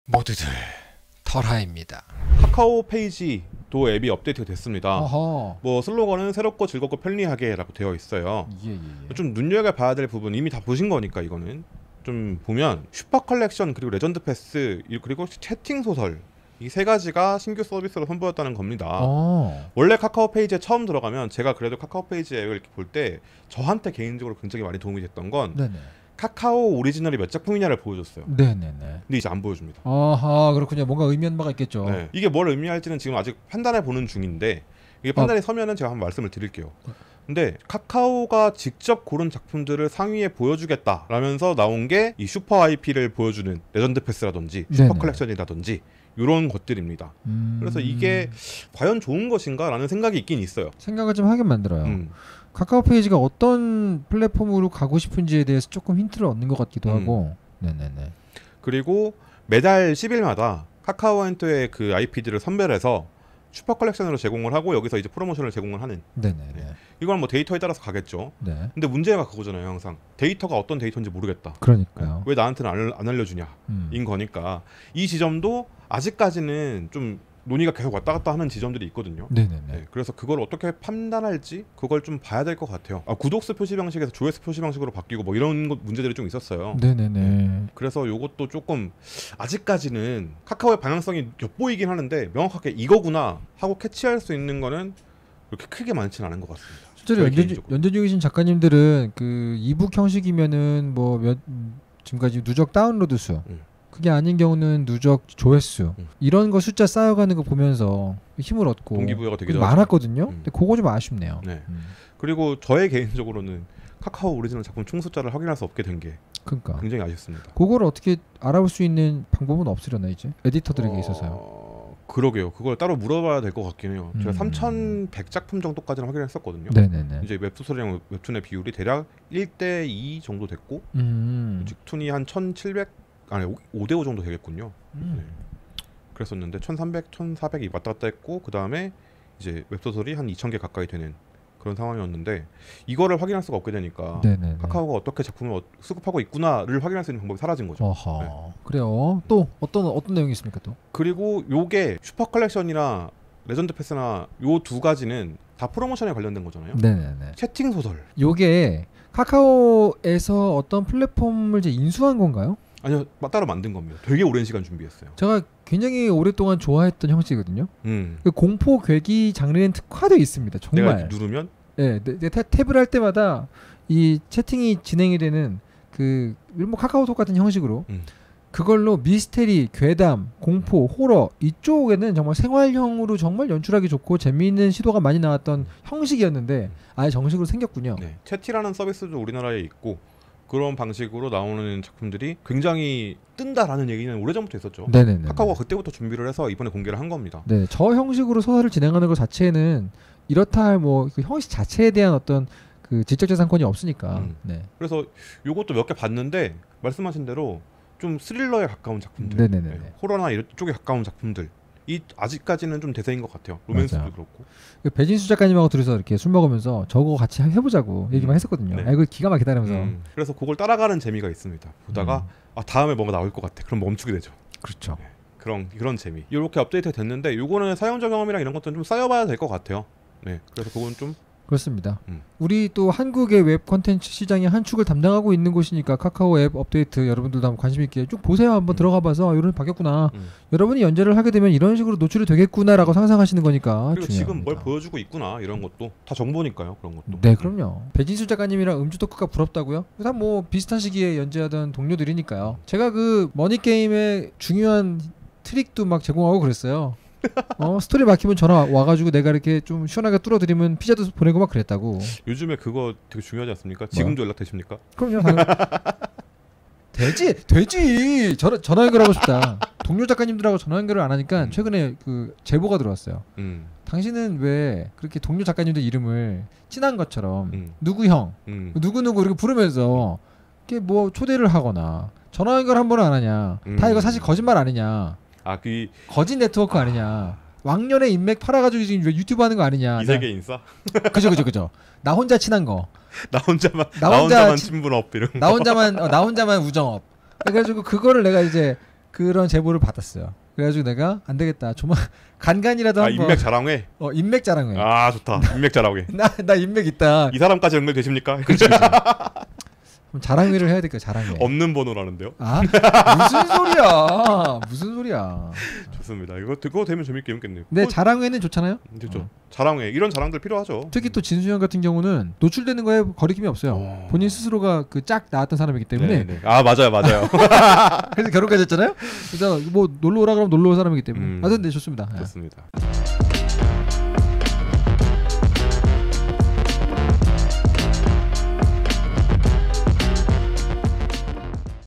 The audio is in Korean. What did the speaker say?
모두들 털하입니다. 카카오 페이지도 앱이 업데이트가 됐습니다. 어허. 뭐 슬로건은 새롭고 즐겁고 편리하게라고 되어 있어요. 예. 좀 눈여겨봐야 될 부분 이미 다 보신 거니까 이거는 좀 보면 슈퍼 컬렉션 그리고 레전드 패스 그리고 채팅 소설 이 세 가지가 신규 서비스로 선보였다는 겁니다. 원래 카카오 페이지에 처음 들어가면 제가 그래도 카카오 페이지 앱을 이렇게 볼 때 저한테 개인적으로 굉장히 많이 도움이 됐던 건 네네. 카카오 오리지널이 몇 작품이냐를 보여줬어요. 네네네. 근데 이제 안 보여줍니다. 아하, 그렇군요. 뭔가 의미한 바가 있겠죠. 네. 이게 뭘 의미할지는 지금 아직 판단해 보는 중인데 이게 판단이 서면은 제가 한번 말씀을 드릴게요. 근데 카카오가 직접 고른 작품들을 상위에 보여주겠다라면서 나온 게 이 슈퍼 IP를 보여주는 레전드 패스라든지 슈퍼 네네. 컬렉션이라든지 이런 것들입니다. 그래서 이게 과연 좋은 것인가라는 생각이 있긴 있어요. 생각을 좀 하게 만들어요. 카카오 페이지가 어떤 플랫폼으로 가고 싶은지에 대해서 조금 힌트를 얻는 것 같기도 하고. 네네네. 그리고 매달 10일마다 카카오엔트의 그 IP들을 선별해서 슈퍼 컬렉션으로 제공을 하고 여기서 이제 프로모션을 제공을 하는. 네네네. 네. 이건 뭐 데이터에 따라서 가겠죠. 네. 근데 문제가 그거잖아요. 항상 데이터가 어떤 데이터인지 모르겠다. 그러니까요. 왜 나한테는 안 알려주냐 인 거니까 이 지점도 아직까지는 좀 논의가 계속 왔다 갔다 하는 지점들이 있거든요. 네네네. 네, 그래서 그걸 어떻게 판단할지 그걸 좀 봐야 될 것 같아요. 구독수 표시 방식에서 조회수 표시 방식으로 바뀌고 뭐 이런 문제들이 좀 있었어요. 네네네. 그래서 요것도 조금 아직까지는 카카오의 방향성이 엿보이긴 하는데 명확하게 이거구나 하고 캐치할 수 있는 거는 그렇게 크게 많지는 않은 것 같습니다. 실제로 연재 중이신 작가님들은 그 이북 형식이면은 뭐 지금까지 누적 다운로드 수 그게 아닌 경우는 누적 조회수 이런 거 숫자 쌓여가는 거 보면서 힘을 얻고 동기부여가 되게 많았거든요. 근데 그거 좀 아쉽네요. 네. 그리고 저의 개인적으로는 카카오 오리지널 작품 총 숫자를 확인할 수 없게 된 게 그러니까 굉장히 아쉽습니다. 그걸 어떻게 알아볼 수 있는 방법은 없으려나 이제 에디터들에게 있어서요. 그러게요. 그걸 따로 물어봐야 될 것 같긴 해요. 제가 3,100작품 정도까지는 확인했었거든요. 네네네. 이제 웹소설이랑 웹툰의 비율이 대략 1대2 정도 됐고 웹툰이 한 1,700 아니 5대5 정도 되겠군요. 네. 그랬었는데 1,300, 1,400이 왔다 갔다 했고 그 다음에 이제 웹소설이 한 2,000개 가까이 되는 그런 상황이었는데 이거를 확인할 수가 없게 되니까 네네네. 카카오가 어떻게 작품을 수급하고 있구나를 확인할 수 있는 방법이 사라진 거죠. 어허. 네. 그래요. 또 어떤 내용이 있습니까 또? 그리고 요게 슈퍼 컬렉션이나 레전드 패스나 요 두 가지는 다 프로모션에 관련된 거잖아요. 네네네. 채팅 소설. 요게 카카오에서 어떤 플랫폼을 이제 인수한 건가요? 아니요, 따로 만든 겁니다. 되게 오랜 시간 준비했어요. 제가 굉장히 오랫동안 좋아했던 형식이거든요. 그 공포 괴기 장르엔 특화되어 있습니다. 정말. 내가 누르면? 네, 내가 탭을 할 때마다 이 채팅이 진행이 되는 그 뭐 카카오톡 같은 형식으로 그걸로 미스테리, 괴담, 공포, 호러 이쪽에는 정말 생활형으로 정말 연출하기 좋고 재미있는 시도가 많이 나왔던 형식이었는데 아예 정식으로 생겼군요. 네, 채티라는 서비스도 우리나라에 있고 그런 방식으로 나오는 작품들이 굉장히 뜬다라는 얘기는 오래전부터 있었죠. 네네네. 카카오가 그때부터 준비를 해서 이번에 공개를 한 겁니다. 네, 저 형식으로 소설을 진행하는 것 자체는 이렇다 할 뭐 그 형식 자체에 대한 어떤 그 지적재산권이 없으니까. 네. 그래서 요것도 몇 개 봤는데 말씀하신 대로 좀 스릴러에 가까운 작품들, 네네네. 네, 호러나 이쪽에 가까운 작품들. 이 아직까지는 좀 대세인 것 같아요. 로맨스도 맞아. 그렇고. 배진수 작가님하고 둘이서 이렇게 술 먹으면서 저거 같이 해보자고 얘기만 했었거든요. 네. 이거 기가 막히다면서. 그래서 그걸 따라가는 재미가 있습니다. 보다가 다음에 뭔가 나올 것 같아. 그럼 멈추게 되죠. 그렇죠. 네. 그런 재미. 이렇게 업데이트가 됐는데 요거는 사용자 경험이랑 이런 것들은 좀 쌓여봐야 될 것 같아요. 네. 그래서 그건 좀 그렇습니다. 우리 또 한국의 웹 콘텐츠 시장의 한 축을 담당하고 있는 곳이니까 카카오 앱 업데이트 여러분들도 한번 관심 있게 쭉 보세요. 한번 들어가봐서 이런 바뀌었구나. 여러분이 연재를 하게 되면 이런 식으로 노출이 되겠구나라고 상상하시는 거니까. 그리고 중요합니다. 지금 뭘 보여주고 있구나 이런 것도 다 정보니까요. 그런 것도. 네, 그럼요. 배진수 작가님이랑 음주 토크가 부럽다고요? 다 뭐 비슷한 시기에 연재하던 동료들이니까요. 제가 그 머니 게임의 중요한 트릭도 막 제공하고 그랬어요. 스토리 막히면 전화 와가지고 내가 이렇게 좀 시원하게 뚫어드리면 피자도 보내고 막 그랬다고. 요즘에 그거 되게 중요하지 않습니까? 지금도 연락 되십니까? 그럼요. 되지. 전화 연결하고 싶다. 동료 작가님들하고 전화 연결을 안 하니까 최근에 그 제보가 들어왔어요. 당신은 왜 그렇게 동료 작가님들 이름을 친한 것처럼 누구 형, 누구누구 이렇게 부르면서 이렇게 뭐 초대를 하거나 전화 연결 한 번은 안 하냐. 다 이거 사실 거짓말 아니냐. 그 거짓 네트워크 아니냐. 왕년의 인맥 팔아가지고 지금 유튜브 하는 거 아니냐. 이세계 인싸? 그죠. 나 혼자 친한 거. 나 혼자만 친분업 이런 거. 나 혼자만 우정업. 그래가지고 그거를 내가 이제 그런 제보를 받았어요. 그래가지고 내가 안 되겠다. 조만 간간이라도 한번. 인맥 자랑회. 인맥 자랑회. 아 좋다. 인맥 자랑회. 나 인맥 있다. 이 사람까지 연결되십니까? 그렇지. 그럼 자랑회를 해야 될까 자랑회. 없는 번호라는데요. 아 무슨 소리야? 무슨 소리야? 좋습니다. 그거 되면 재밌겠네요. 네 자랑회는 좋잖아요. 좋죠. 자랑회 이런 자랑들 필요하죠. 특히 또 진수형 같은 경우는 노출되는 거에 거리낌이 없어요. 본인 스스로가 그 짝 나왔던 사람이기 때문에. 네네. 아 맞아요. 그래서 결혼까지 했잖아요. 그래서 뭐 놀러 오라 그러면 놀러 올 사람이기 때문에. 하여튼 네 좋습니다. 좋습니다.